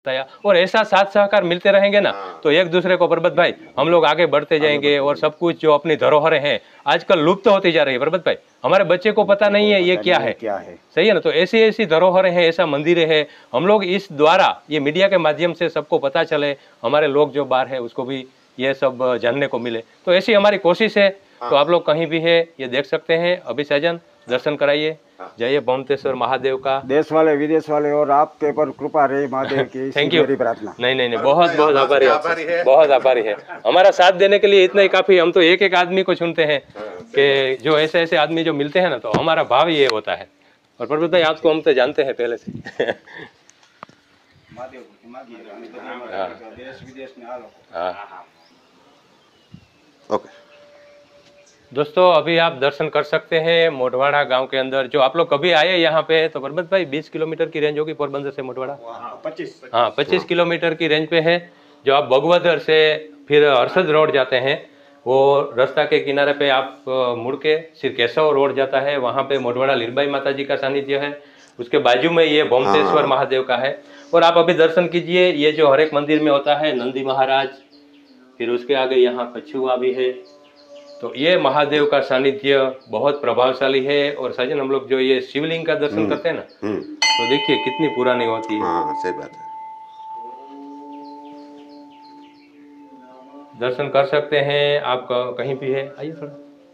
बताया। और ऐसा साथ सहकार मिलते रहेंगे ना तो एक दूसरे को परबत भाई हम लोग आगे बढ़ते जाएंगे। और सब कुछ जो अपनी धरोहरें हैं आजकल लुप्त होती जा रही है परबत भाई, हमारे बच्चे को पता नहीं है ये क्या है, सही है ना। तो ऐसी ऐसी धरोहरें हैं, ऐसा मंदिर है, हम लोग इस द्वारा ये मीडिया के माध्यम से सबको पता चले, हमारे लोग जो बाहर है उसको भी ये सब जानने को मिले। तो ऐसी हमारी कोशिश है। तो आप लोग कहीं भी है ये देख सकते हैं। अभी सजन दर्शन कराइए। जय भौमतेश्वर महादेव का। देश वाले विदेश वाले और आपके पर कृपा रहे महादेव की, थैंक यू। मेरी प्रार्थना। नहीं, बहुत बहुत आभारी है, बहुत आभारी है। हमारा साथ देने के लिए इतना ही काफी। हम तो एक एक आदमी को चुनते हैं कि जो ऐसे ऐसे आदमी जो मिलते हैं ना तो हमारा भाव ये होता है। और परबत भाई आपको हम तो जानते हैं पहले से। देश विदेश में हाँ ओके दोस्तों, अभी आप दर्शन कर सकते हैं मोटवाड़ा गांव के अंदर। जो आप लोग कभी आए यहाँ पे तो परबत भाई 20 किलोमीटर की रेंज होगी पोरबंदर से मोटवाड़ा। 25 किलोमीटर की रेंज पे है। जो आप बगवदर से फिर हर्षद रोड जाते हैं वो रास्ता के किनारे पे आप मुड़ के सिरकेशव रोड जाता है, वहाँ पे मोटवाड़ा लीरबाई माता जी का सानिध्य है। उसके बाजू में ये भौमतेश्वर महादेव का है। और आप अभी दर्शन कीजिए, ये जो हर एक मंदिर में होता है नंदी महाराज, फिर उसके आगे यहाँ कछुआ भी है। तो ये महादेव का सानिध्य बहुत प्रभावशाली है। और सजन हम लोग जो ये शिवलिंग का दर्शन करते हैं ना तो देखिए कितनी पुरानी होती है। हाँ सही बात है। दर्शन कर सकते हैं आप कहीं भी है। आइए थोड़ा।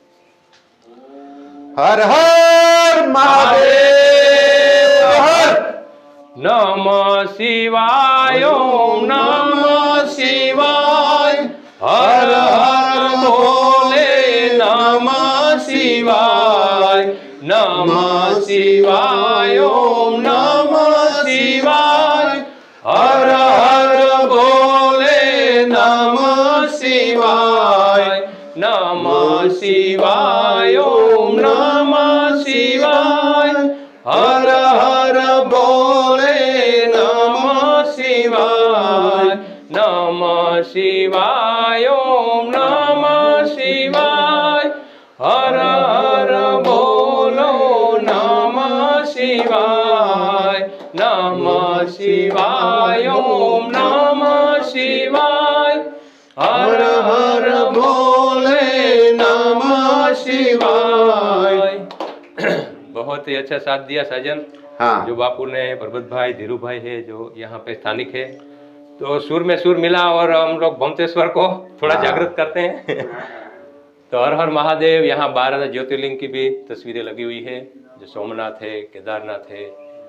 हर हर महादेव हर। नमः शिवाय ओम नमः शिवाय, हर हर भोले नमः शिवाय, नमः शिवाय ओम नमः शिवाय, हर हर भोले नमः शिवाय, नमः शिवाय ओम नमः शिवाय, हर हर भोले नमः शिवाय, नमः शिवाय ओम नमः शिवाय, हर हर भोलो नमः शिवाय, नमः शिवाय ओम नमः शिवाय, हर हर भोले नमः शिवाय। बहुत ही अच्छा साथ दिया साजन। हाँ। जो बापू ने, परबत भाई, धीरू भाई है जो यहाँ पे स्थानिक है, तो सुर में सुर मिला और हम लोग भौमतेश्वर को थोड़ा जागृत करते हैं। तो हर हर महादेव। यहाँ 12 ज्योतिर्लिंग की भी तस्वीरें लगी हुई है, जो सोमनाथ है, केदारनाथ है।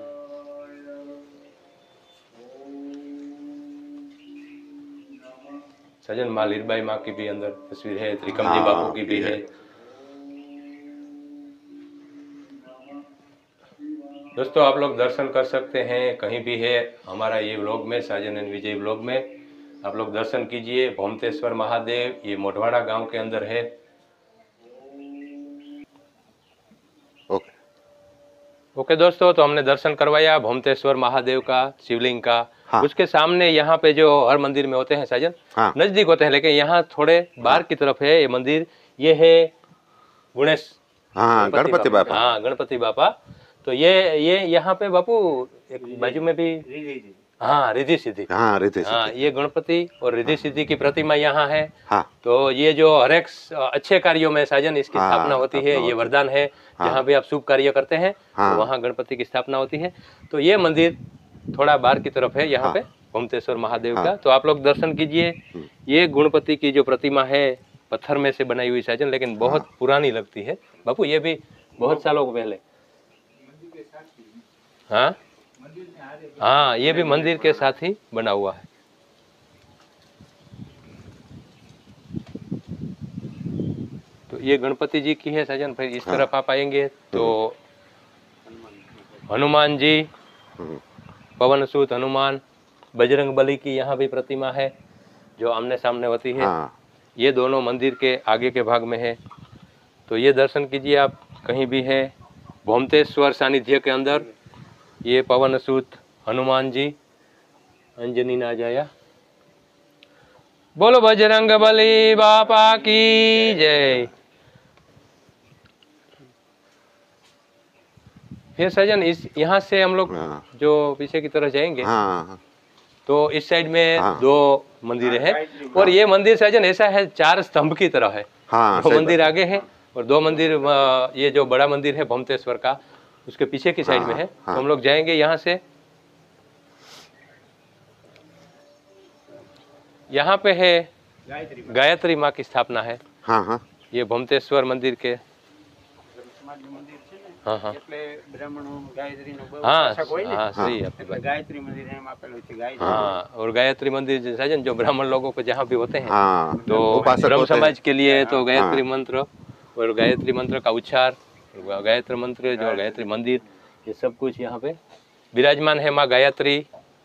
सजन माँ लीरबाई माँ की भी अंदर तस्वीर है, त्रिकम जी बापू की भी है। दोस्तों आप लोग दर्शन कर सकते हैं कहीं भी है। हमारा ये व्लॉग में, साजन एंड विजय व्लॉग में आप लोग दर्शन कीजिए। भौमतेश्वर महादेव ये मोटवाड़ा गांव के अंदर है। ओके दोस्तों, तो हमने दर्शन करवाया भौमतेश्वर महादेव का, शिवलिंग का। हाँ। उसके सामने यहाँ पे जो हर मंदिर में होते हैं साजन, हाँ। नजदीक होते हैं, लेकिन यहाँ थोड़े बाहर की तरफ है ये मंदिर। ये है गणेश, हाँ गणपति बापा। हाँ गणपति बापा। तो ये यहाँ पे बापू एक बाजू में भी हाँ रिद्धि सिद्धि। हाँ रिद्धि सिद्धि। हाँ ये गणपति और रिद्धि सिद्धि की प्रतिमा यहाँ है। हाँ। तो ये जो हर एक अच्छे कार्यों में साजन इसकी स्थापना होती है, ये वरदान है। जहाँ भी आप शुभ कार्य करते हैं तो वहाँ गणपति की स्थापना होती है। तो ये मंदिर थोड़ा बाहर की तरफ है यहाँ पे भौमतेश्वर महादेव का। तो आप लोग दर्शन कीजिए। ये गणपति की जो प्रतिमा है पत्थर में से बनाई हुई साजन, लेकिन बहुत पुरानी लगती है बापू। ये भी बहुत सालों पहले। हाँ हाँ ये भी मंदिर के साथ ही बना हुआ है। तो ये गणपति जी की है सजन। फिर इस तरफ आप आएंगे तो हनुमान जी, पवन सूत हनुमान, बजरंग बली की यहाँ भी प्रतिमा है जो आमने सामने होती है। ये दोनों मंदिर के आगे के भाग में है। तो ये दर्शन कीजिए आप कहीं भी है भौमतेश्वर सानिध्य के अंदर। ये पवन सूत हनुमान जी, अंजनी ना जाया। बोलो बजरंग बली बापा की जय। फिर सजन इस यहाँ से हम लोग जो पीछे की तरफ जाएंगे तो इस साइड में हाँ। 2 मंदिर है और ये मंदिर सजन ऐसा है 4 स्तंभ की तरह है। हाँ 2 सही मंदिर बात। आगे है और 2 मंदिर ये जो बड़ा मंदिर है भोमतेश्वर का उसके पीछे की साइड में है। तो हम लोग जाएंगे यहाँ से। यहाँ पे है गायत्री माँ की स्थापना है। हाँ हाँ ये भोमतेश्वर मंदिर के हाँ हाँ हाँ हाँ सही है आपकी बात। गायत्री मंदिर है, वहाँ पे हाँ और गायत्री मंदिर सजन जो ब्राह्मण लोगों को जहाँ भी होते हैं हाँ तो उपासक ब्रह्म होते हैं। समाज के लिए तो गायत्री हाँ। मंत्र और गायत्री मंत्र का उच्चार, गायत्री मंत्र जो गायत्री मंदिर, ये सब कुछ यहाँ पे विराजमान है माँ गायत्री।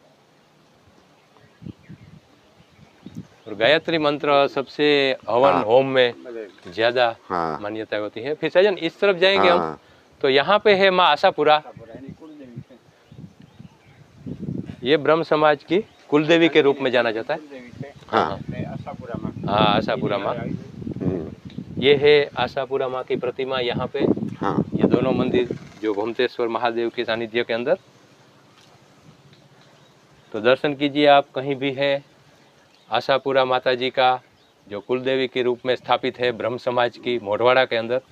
और गायत्री मंत्र सबसे हवन हाँ। होम में ज्यादा हाँ। मान्यता होती है। फिर सजन इस तरफ जाएंगे हम हाँ। तो यहाँ पे है माँ आशापुरा। ये ब्रह्म समाज की कुलदेवी के रूप में जाना जाता है। हाँ हाँ आशापुरा माँ, ये है आशापुरा माँ की प्रतिमा यहाँ पे। हाँ ये दोनों मंदिर जो भोमतेश्वर महादेव के सानिध्य के अंदर। तो दर्शन कीजिए आप कहीं भी है आशापुरा माता जी का जो कुलदेवी के रूप में स्थापित है ब्रह्म समाज की मोढवाड़ा के अंदर।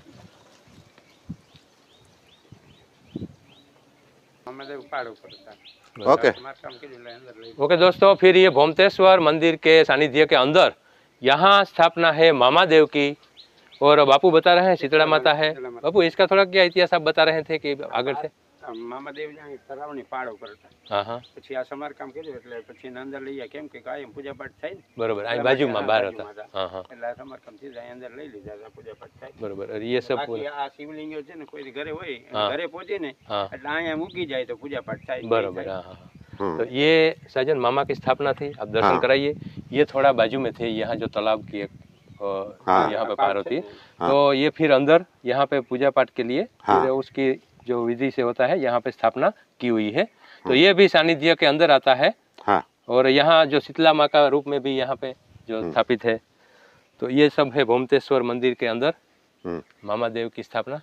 ओके ओके दोस्तों, फिर ये भोमतेश्वर मंदिर के सानिध्य के अंदर यहाँ स्थापना है मामा देव की। और बापू बता रहे हैं शीतला माता है। बापू इसका थोड़ा क्या इतिहास आप बता रहे थे कि आगे से મામાદેવ જ્યાં તળાવની પાળ ઉપર હતા, हाँ हाँ પછી આ સમારકામ કર્યું એટલે પછી એને અંદર લઈ ગયા, કેમ કે કાયમ પૂજા પાઠ થાય ને, बरोबर અહીં બાજુમાં બહાર હતા। हाँ हाँ એટલે આ સમારકામ થી જાય અંદર લઈ લીધા હતા, પૂજા પાઠ થાય। बरोबर। और ये सब બાકી આ શિવલિંગો છે ને કોઈ ઘરે હોય હા। ઘરે પહોંચે ને हाँ એટલે અહીંયા મૂકી જાય તો પૂજા પાઠ થાય। बरोबर। हाँ हाँ। तो ये सजन मामा की स्थापना थी, आप दर्शन हाँ। कराइए। ये थोड़ा बाजू में थे, यहाँ जो तालाब की एक हाँ। यहाँ पे पार होती है। हाँ। तो ये फिर अंदर यहाँ पे पूजा पाठ के लिए हाँ। फिर उसकी जो विधि से होता है यहाँ पे स्थापना की हुई है। तो ये भी सानिध्य के अंदर आता है। हाँ और यहाँ जो शीतला माँ का रूप में भी यहाँ पे जो स्थापित है। तो ये सब है भोमतेश्वर मंदिर के अंदर मामा देव की स्थापना।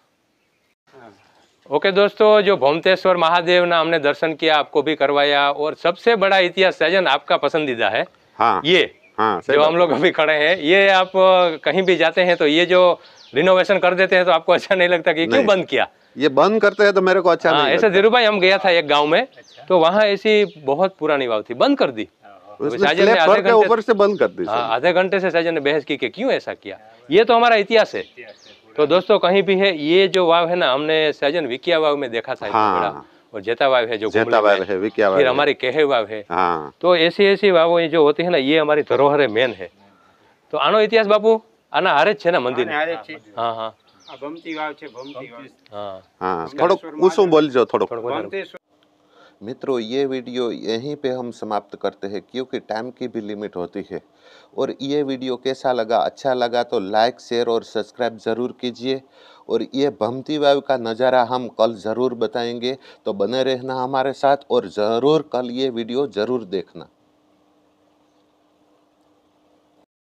ओके दोस्तों, जो भोमतेश्वर महादेव ना हमने दर्शन किया, आपको भी करवाया। और सबसे बड़ा इतिहास सजन आपका पसंदीदा है हाँ ये हाँ सही जो बात। हम लोग अभी खड़े हैं। ये आप कहीं भी जाते हैं तो ये जो रिनोवेशन कर देते हैं तो आपको अच्छा नहीं लगता कि क्यों नहीं। बंद किया? ये बंद करते हैं तो मेरे को अच्छा हाँ, नहीं ऐसा लगता। धीरू भाई हम गया था एक गांव में, तो वहाँ ऐसी बहुत पुरानी वाव थी, बंद कर दी। उसने साजन ने स्लैब आधे भर के घंटे ऊपर से बंद कर दी। हाँ, आधे घंटे से साजन ने बहस की कि क्यों ऐसा किया। ये तो हमारा इतिहास है। तो दोस्तों कहीं भी है ये जो वाव है ना, हमने साजन विकिया वाव में देखा था इतना हाँ। बड़ा, और जेता वाव है जो जेता घुमली वाव में, है, विकिया वाव फिर है। हमारी कहे वाव है। हाँ तो ऐसी ऐसी वावों जो होती है ना, ये हमारी धरोहर मेन है। तो आनो इतिहास बापू आना हारे જ છે ને મંદિર। હારે છે हाँ हाँ આ ભમતી વાવ છે, ભમતી વાવ हाँ हाँ थोड़ो ऊँचो बोलजो थोड़ो। ભમતેશ્વર। मित्रों ये वीडियो यहीं पे हम समाप्त करते हैं क्योंकि टाइम की भी लिमिट होती है। और ये वीडियो कैसा लगा, अच्छा लगा तो लाइक शेयर और सब्सक्राइब ज़रूर कीजिए। और ये भमती वाव का नज़ारा हम कल ज़रूर बताएंगे, तो बने रहना हमारे साथ और ज़रूर कल ये वीडियो ज़रूर देखना।